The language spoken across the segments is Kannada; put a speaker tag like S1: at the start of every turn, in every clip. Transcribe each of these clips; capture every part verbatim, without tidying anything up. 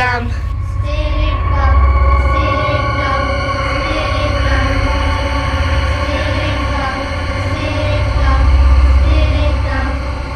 S1: calm.
S2: Spirit come, spirit come, spirit come, spirit come, spirit come, spirit come.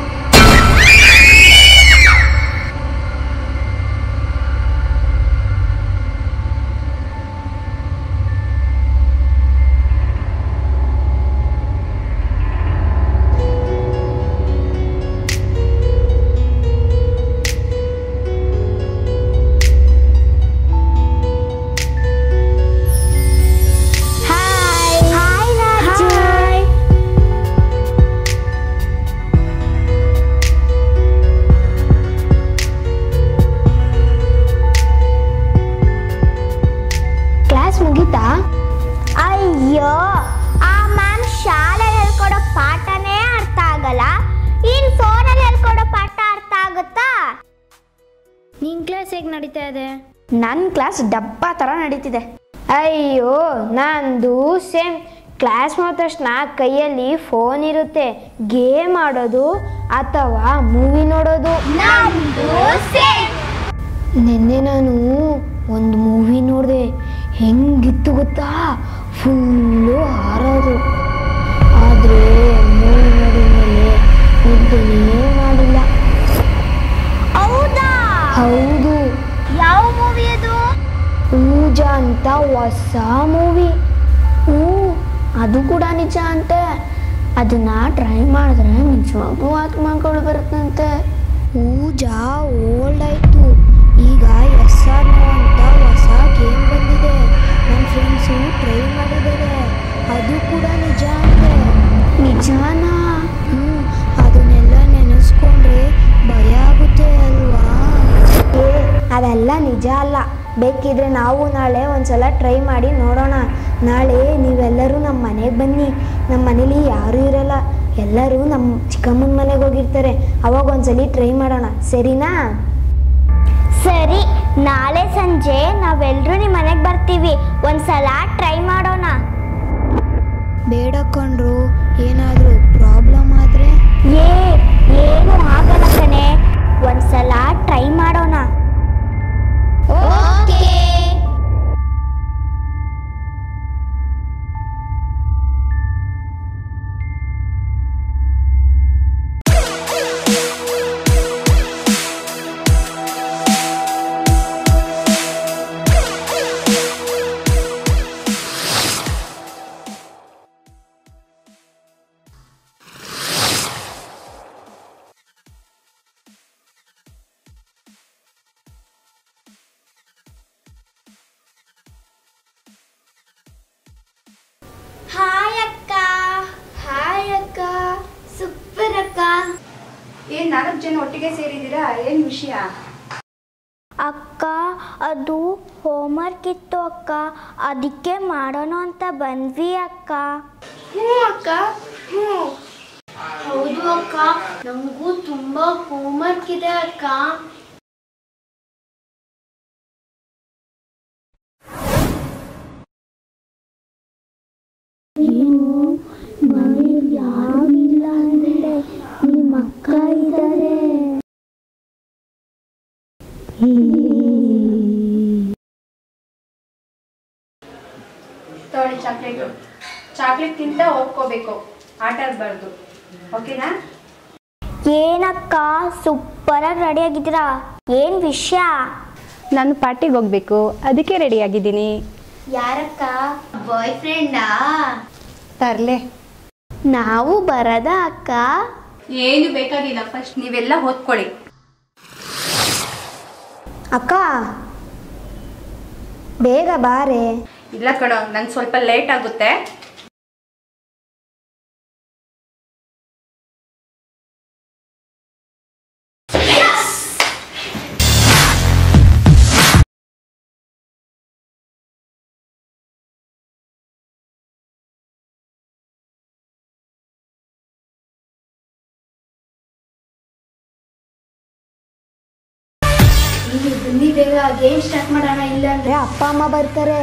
S1: Class ಮುಗೀತಾ?
S3: ಅಯ್ಯೋ, ಆ ಮ್ಯಾಮ್ ಶಾಲೆಯಲ್ಲಿ ಹೇಳ್ಕೊಡೋ ಪಾಠನೇ ಅರ್ಥ ಆಗಲ್ಲ, ಇನ್ ಫೋನಲ್ಲಿ ಹೇಳ್ಕೊಡೋ ಪಾಠ ಅರ್ಥ ಆಗುತ್ತಾ?
S4: ನಿನ್ ಕ್ಲಾಸ್ ಹೇಗೆ ನಡೀತಾ ಇದೆ?
S1: ನನ್ನ ಕ್ಲಾಸ್ ಡಬ್ಬ ಥರ ನಡೀತಿದೆ. ಅಯ್ಯೋ, ನಂದು ಸೇಮ್. ಕ್ಲಾಸ್ ಮಾಡಿದ ತಕ್ಷಣ ಕೈಯಲ್ಲಿ ಫೋನ್ ಇರುತ್ತೆ, ಗೇಮ್ ಆಡೋದು ಅಥವಾ ಮೂವಿ ನೋಡೋದು. ನಿನ್ನೆ ನಾನು ಒಂದು ಮೂವಿ ನೋಡಿದೆ, ಹೆಂಗಿತ್ತು ಗೊತ್ತಾ? ಫುಲ್ಲು ಹಾರೋದು. ಆದರೆ ಮೂವಿ ನೋಡಿದ್ಮೇಲೆ ನಿದ್ದೆನೇ ಮಾಡಿಲ್ಲ.
S3: ಹೌದಾ?
S1: ಹೌದು.
S3: ಯಾವ ಮೂವಿ ಅದು?
S1: ಪೂಜಾ ಅಂತ ಹೊಸ ಮೂವಿ. ಹ್ಞೂ, ಅದು ಕೂಡ ನಿಜ ಅಂತೆ. ಅದನ್ನ ಟ್ರೈ ಮಾಡಿದ್ರೆ ನಿಜವಾಗ್ಲೂ ಆತ್ಮಗಳು ಬರುತ್ತಂತೆ. ಪೂಜಾ ಓಲ್ಡ್ ಆಯಿತು, ಈಗ ಎಸ್ ಆರ್ ನೋ ಅಂತ ಹೊಸ ಗೇಮ್ ಬಂದಿದೆ. ನನ್ನ ಫ್ರೆಂಡ್ಸು ಟ್ರೈ ಮಾಡಿದ್ದಾರೆ, ಅದು ಕೂಡ ನಿಜ ಅಂತೆ. ನಿಜಾನಾ? ಹ್ಞೂ, ಅದನ್ನೆಲ್ಲ ನೆನೆಸ್ಕೊಂಡ್ರೆ ಭಯ ಆಗುತ್ತೆ ಅಲ್ವಾ? ಏ, ಅದೆಲ್ಲ ನಿಜ ಅಲ್ಲ. ಬೇಕಿದ್ರೆ ನಾವು ನಾಳೆ ಒಂದ್ಸಲ ಟ್ರೈ ಮಾಡಿ ನೋಡೋಣ. ನಾಳೆ ನೀವೆಲ್ಲರೂ ನಮ್ಮ ಮನೆಗೆ ಬನ್ನಿ. ನಮ್ಮ ಮನೇಲಿ ಯಾರೂ ಇರಲ್ಲ, ಎಲ್ಲರೂ ನಮ್ಮ ಚಿಕ್ಕಮ್ಮನ ಮನೆಗೆ ಹೋಗಿರ್ತಾರೆ. ಅವಾಗ ಒಂದ್ಸಲಿ ಟ್ರೈ ಮಾಡೋಣ, ಸರಿನಾ?
S3: ಸರಿ, ನಾಳೆ ಸಂಜೆ ನಾವೆಲ್ಲರೂ ನಿಮ್ಮ ಮನೆಗೆ ಬರ್ತೀವಿ, ಒಂದ್ಸಲ ಟ್ರೈ ಮಾಡೋಣ.
S1: ಬೇಡ ಕಣ್ರು, ಏನಾದರೂ ಪ್ರಾಬ್ಲಮ್ ಆದರೆ?
S3: ಏ, ಏನು ಆಗಲ್ಲ ಕಣೆ, ಒಂದ್ಸಲ ಟ್ರೈ ಮಾಡೋಣ. ಓಕೆ. ಹಾಯ್ ಅಕ್ಕ.
S2: ಹಾಯ್ ಅಕ್ಕ.
S3: ಸೂಪರ್ ಅಕ್ಕ.
S5: ಏನ್ ನಾಲ್ಕು ಜನ ಒಟ್ಟಿಗೆ ಸೇರಿದ್ದೀರಾ? ಏನ್ ವಿಷಯ?
S3: ಅಕ್ಕ, ಅದು ಹೋಮ್ವರ್ಕ್ ಇತ್ತು ಅಕ್ಕ, ಅದಕ್ಕೆ ಮಾಡೋಣ ಅಂತ ಬಂದ್ವಿ ಅಕ್ಕ.
S2: ಹ್ಞೂ ಅಕ್ಕ, ಹ್ಞೂ. ಹೌದು ಅಕ್ಕ, ನಮಗೂ ತುಂಬಾ ಹೋಮ್ವರ್ಕ್ ಇದೆ ಅಕ್ಕ.
S3: ಯಾರಿಲ್ಲ ಅಂದ್ರೆ ನಿಮ್ಮ ಅಕ್ಕ ಇದ್ದಾರೆ.
S5: ತಗೊಳ್ಳಿ ಚಾಕ್ಲೇಟು. ಚಾಕ್ಲೇಟ್ ತಿಂತ ಹೋಗ್ಕೋಬೇಕು, ಆಟ ಆಡಬಾರ್ದು. ಓಕೆನಾ?
S3: ಏನಕ್ಕ, ಸೂಪರ್ ಆಗಿ ರೆಡಿ ಆಗಿದ್ದೀರಾ? ಏನ್ ವಿಷಯ?
S6: ನಾನು ಪಾರ್ಟಿಗೆ ಹೋಗ್ಬೇಕು, ಅದಕ್ಕೆ ರೆಡಿ ಆಗಿದ್ದೀನಿ.
S2: ಯಾರಕ್ಕ? ಬಾಯ್ ಫ್ರೆಂಡಾ?
S6: ತರ್ಲೆ.
S3: ನಾವು ಬರದ ಅಕ್ಕ?
S5: ಏನು ಬೇಕಾಗಿಲ್ಲ, ಫಸ್ಟ್ ನೀವೆಲ್ಲ ಓದ್ಕೊಳ್ಳಿ.
S1: ಅಕ್ಕ, ಬೇಗ ಬಾರೆ.
S5: ಇಲ್ಲ ಕಣೋ, ನಂಗೆ ಸ್ವಲ್ಪ ಲೇಟ್ ಆಗುತ್ತೆ.
S2: ಬನ್ನಿ ಬೇಗ ಗೇಮ್ ಸ್ಟಾರ್ಟ್ ಮಾಡೋಣ, ಇಲ್ಲ ಅಂದ್ರೆ
S1: ಅಪ್ಪ ಅಮ್ಮ ಬರ್ತಾರೆ.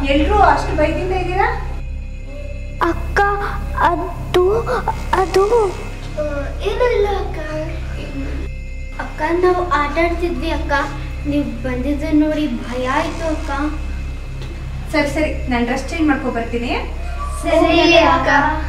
S5: ಎಲ್ರೂ ಅಷ್ಟು ಬೈದಿಂದ ಇದ್ದೀರಾ?
S3: ಅಕ್ಕ ಅದು ಅದು
S2: ಏನೂ ಇಲ್ಲ ಅಕ್ಕ. ಅಕ್ಕ ನಾವು ಆಟ ಆಡ್ತಿದ್ವಿ ಅಕ್ಕ, ನೀವು ಬಂದಿದ್ದು ನೋಡಿ ಭಯ ಆಯ್ತು ಅಕ್ಕ.
S5: ಸರಿ ಸರಿ, ನಾನು ಡ್ರೆಸ್ ಚೇಂಜ್ ಮಾಡ್ಕೊ ಬರ್ತೀನಿ.
S2: ಸರಿ ಅಕ್ಕ.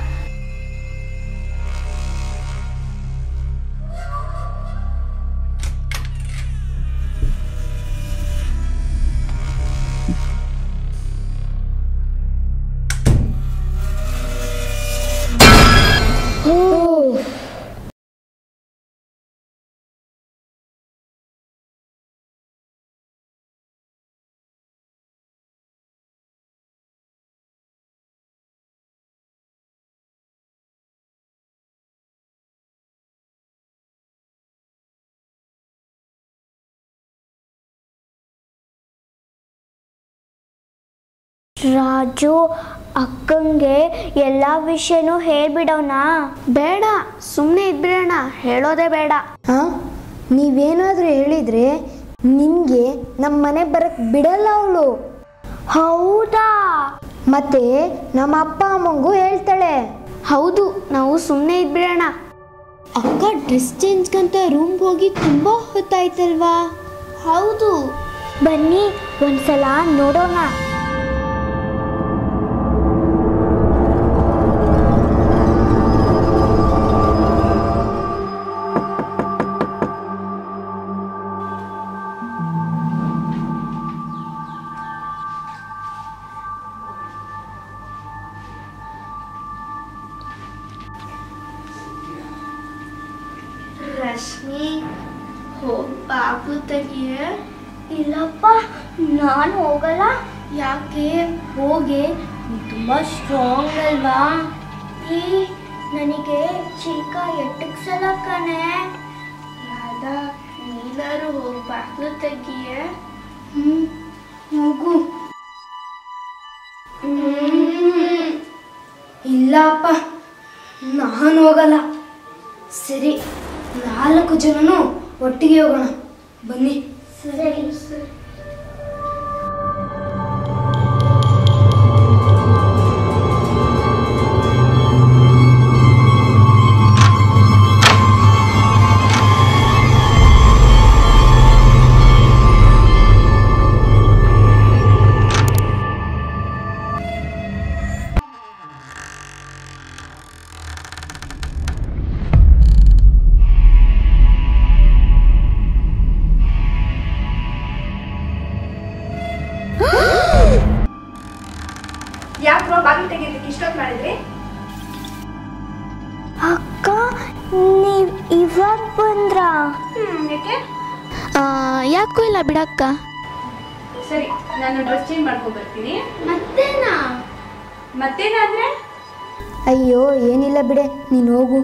S3: ರಾಜು, ಅಕ್ಕಂಗೆ ಎಲ್ಲ ವಿಷಯನೂ ಹೇಳ್ಬಿಡೋಣ.
S1: ಬೇಡ, ಸುಮ್ಮನೆ ಇದ್ಬಿಡೋಣ, ಹೇಳೋದೇ ಬೇಡ. ಹಾಂ, ನೀವೇನಾದರೂ ಹೇಳಿದರೆ ನಿಮಗೆ ನಮ್ಮ ಮನೆ ಬರಕ್ಕೆ ಬಿಡಲ್ಲ ಅವಳು.
S3: ಹೌದಾ?
S1: ಮತ್ತೆ ನಮ್ಮ ಅಪ್ಪ ಅಮ್ಮಂಗೂ ಹೇಳ್ತಾಳೆ. ಹೌದು, ನಾವು ಸುಮ್ಮನೆ ಇದ್ಬಿಡೋಣ. ಅಕ್ಕ ಡ್ರೆಸ್ ಚೇಂಜ್ಗಂತ ರೂಮ್ಗೆ ಹೋಗಿ ತುಂಬ ಹೊತ್ತಾಯ್ತಲ್ವಾ?
S3: ಹೌದು, ಬನ್ನಿ ಒಂದ್ಸಲ ನೋಡೋಣ.
S2: ರಶ್ಮಿ, ಹೋಗಿ ಬಾಬು ತೆಗಿಯ.
S3: ಇಲ್ಲಪ್ಪ, ನಾನು ಹೋಗಲ್ಲ.
S2: ಯಾಕೆ? ಹೋಗಿ, ನೀ ತುಂಬ ಸ್ಟ್ರಾಂಗ್ ಅಲ್ವಾ?
S3: ಈ ನನಗೆ ಚಿಕ್ಕ ಎಟ್ಟಕ್ಸಲ ಕಣೆ.
S2: ರಾಧಾ, ನೀನಾರು ಹೋಗಿ ಬಾಬು ತೆಗಿಯ.
S3: ಹ್ಞೂ, ಹೋಗು.
S2: ಇಲ್ಲಪ್ಪ, ನಾನು ಹೋಗಲ್ಲ. ಸರಿ, ನಾಲ್ಕು ಜನನು ಒಟ್ಟಿಗೆ ಹೋಗೋಣ, ಬನ್ನಿ.
S3: ಸರಿ
S2: ಸರಿ.
S5: ಯಾಕ್ರೋ ಬಾಗಿಲು ತೆಗಿಲಿಕ್ಕೆ ಇಷ್ಟೊತ್ತು ಮಾಡಿದ್ರಿ?
S3: ಅಕ್ಕ, ನೀವ್ ಇವಾಗ ಬಂದ್ರಾ?
S5: ಹ್ಮ್, ಯಾಕೆ?
S1: ಯಾಕೂ ಇಲ್ಲ ಬಿಡಕ್ಕ.
S5: ಸರಿ, ನಾನು ಡ್ರೆಸ್ ಚೇಂಜ್ ಮಾಡ್ಕೊಂಡು ಬರ್ತೀನಿ.
S2: ಮತ್ತೇನಾ?
S5: ಮತ್ತೇನಾದ್ರೆ?
S1: ಅಯ್ಯೋ, ಏನಿಲ್ಲ ಬಿಡೆ, ನೀನು ಹೋಗು.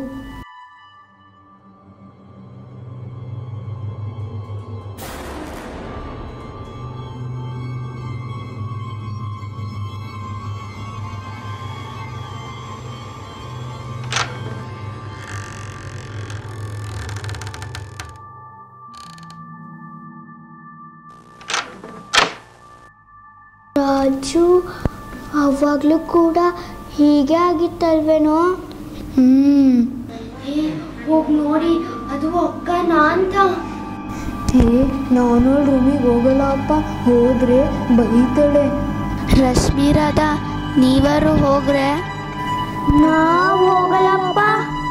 S3: ರಾಜು, ಅವಾಗಲೂ ಕೂಡ ಹೀಗೆ ಆಗಿತ್ತಲ್ವೇನೋ?
S1: ಹ್ಞೂ.
S2: ಹೋಗಿ ನೋಡಿ, ಅದು ಅಕ್ಕನ ಅಂತ.
S1: ಏ, ನಾನು ರೂಮಿಗೆ ಹೋಗಲ್ಲ ಅಪ್ಪ, ಹೋದ್ರೆ ಬೈತಾಳೆ. ರಶ್ಮಿ, ರಾಧಾ, ನೀವಾರು ಹೋಗ್ರೆ?
S3: ನಾವು ಹೋಗಲ್ಲಪ್ಪ.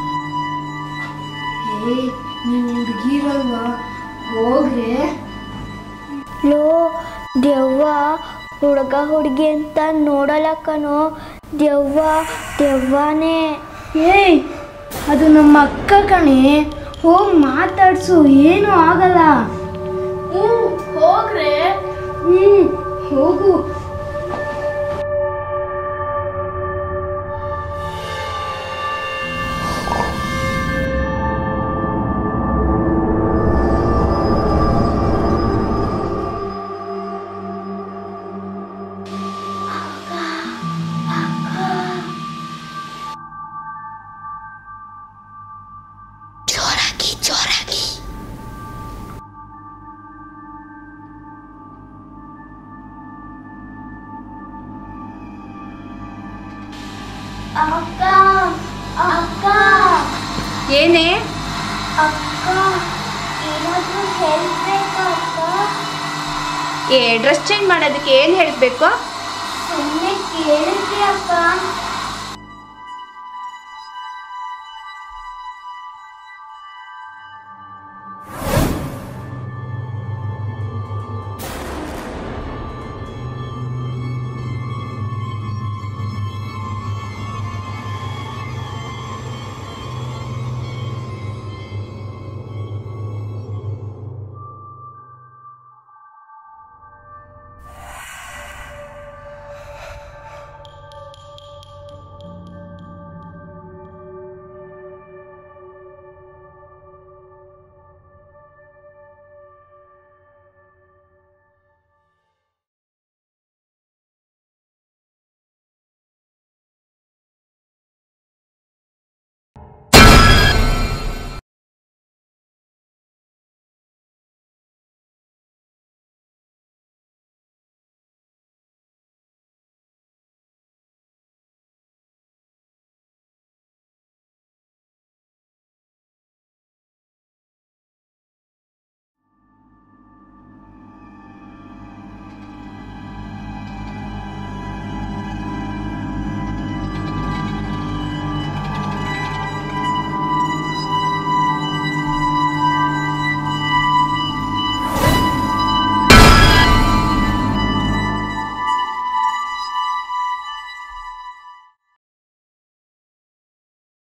S2: ಏ, ನೀವು ಹುಡುಗಿರಲ್ವಾ, ಹೋಗ್ರೆ.
S3: ಲೋ, ದೆವ್ವ ಹುಡುಗ ಹುಡುಗಿ ಅಂತ ನೋಡಲ್ಲ ಕಣೋ, ದೆವ್ವ ದೆವ್ವನೇ.
S2: ಏಯ್, ಅದು ನಮ್ಮ ಅಕ್ಕ ಕಣೆ, ಹೋಗಿ ಮಾತಾಡ್ಸು, ಏನೂ ಆಗಲ್ಲ. ಹ್ಞೂ, ಹೋಗ್ರೆ. ಹ್ಞೂ, ಹೋಗು. ಅಕ್ಕ ಅಕ್ಕ
S5: ಏನೇ?
S2: ಅಕ್ಕ ಏನಾದರೂ ಹೆಲ್ಪ್ ಬೇಕಾ ಅಕ್ಕ?
S5: ಏ ಡ್ರೆಸ್ ಚೇಂಜ್ ಮಾಡೋದಕ್ಕೆ ಏನು ಹೇಳಬೇಕು?
S2: ಸುಮ್ಮನೆ ಕೇಳಿದ್ರಿ ಅಕ್ಕ.